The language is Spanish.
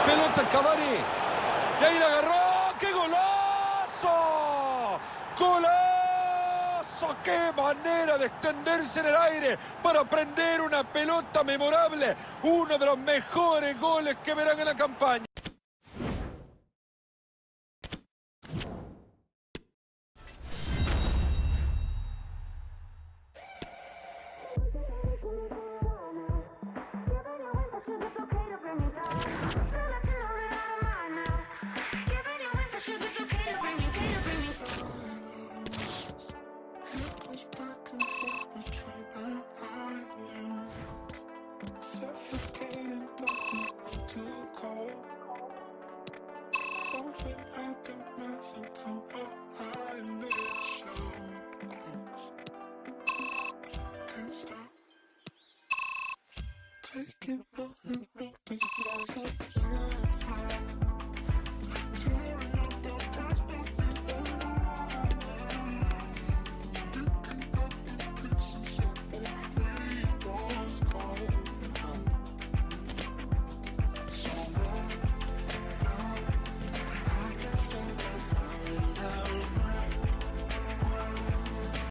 Pelota Cavani. Y ahí la agarró. ¡Qué golazo! ¡Golazo! ¡Qué manera de extenderse en el aire para prender una pelota memorable! Uno de los mejores goles que verán en la campaña. Taking